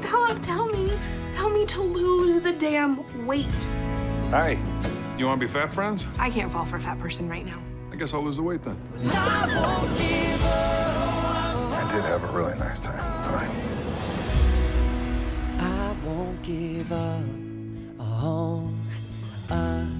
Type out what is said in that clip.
Tell me to lose the damn weight. Hey, you want to be fat friends? I can't fall for a fat person right now. I guess I'll lose the weight then. I did have a really nice time tonight. I won't give up on us.